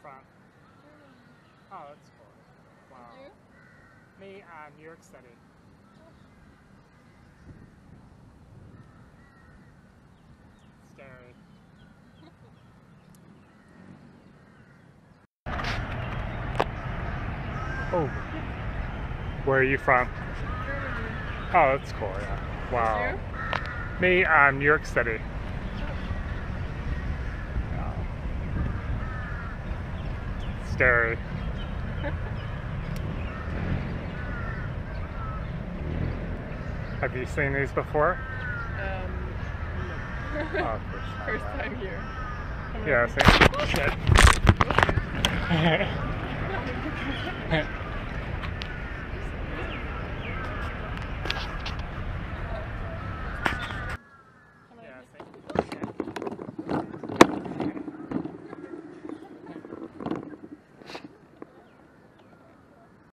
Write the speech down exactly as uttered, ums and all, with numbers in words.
from? Oh, that's cool. Wow. You? Me, uh, New York City. Scary. Oh. Where are you from? Germany. Oh, that's cool, yeah. Wow. You? Me, um, New York City. Yeah. Scary. Have you seen these before? Um, no. Oh, first time. First yeah. time here. Yeah, same. Shit.